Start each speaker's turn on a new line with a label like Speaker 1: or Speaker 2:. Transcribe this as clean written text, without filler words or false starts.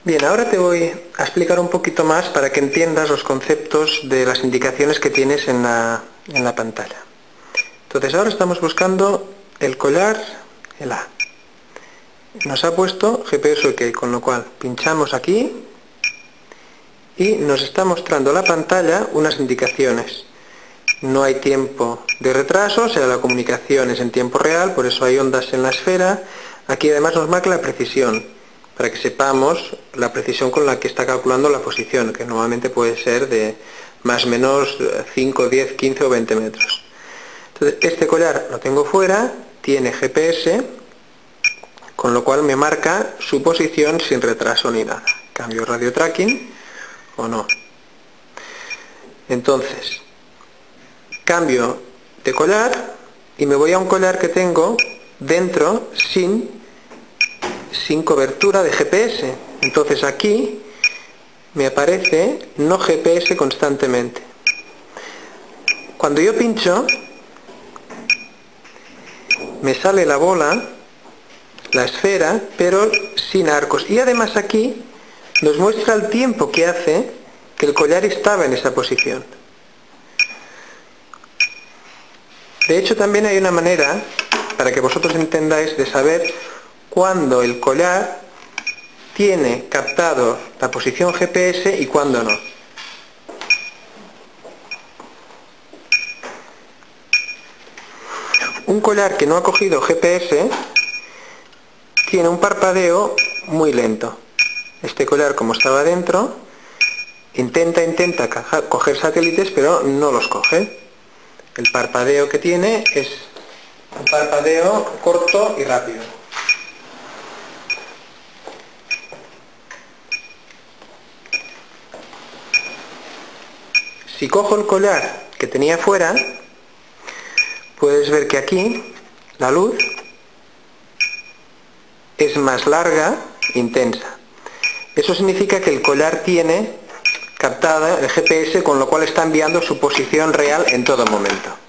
Speaker 1: Bien, ahora te voy a explicar un poquito más para que entiendas los conceptos de las indicaciones que tienes en la pantalla. Entonces ahora estamos buscando el collar, el A. Nos ha puesto GPS OK, con lo cual pinchamos aquí y nos está mostrando la pantalla unas indicaciones. No hay tiempo de retraso, o sea, la comunicación es en tiempo real, por eso hay ondas en la esfera. Aquí además nos marca la precisión, para que sepamos la precisión con la que está calculando la posición, que normalmente puede ser de más o menos 5, 10, 15 o 20 metros. Entonces, este collar lo tengo fuera, tiene GPS, con lo cual me marca su posición sin retraso ni nada. Cambio radio tracking o no. Entonces, cambio de collar y me voy a un collar que tengo dentro sin cobertura de GPS. Entonces aquí me aparece no GPS constantemente. Cuando yo pincho, me sale la bola, la esfera, pero sin arcos. Y además aquí nos muestra el tiempo que hace que el collar estaba en esa posición. De hecho, también hay una manera, para que vosotros entendáis, de saber cuándo el collar tiene captado la posición GPS y cuándo no. Un collar que no ha cogido GPS tiene un parpadeo muy lento. Este collar, como estaba dentro, intenta coger satélites, pero no los coge. El parpadeo que tiene es un parpadeo corto y rápido. Si cojo el collar que tenía fuera, puedes ver que aquí la luz es más larga, intensa. Eso significa que el collar tiene captada el GPS, con lo cual está enviando su posición real en todo momento.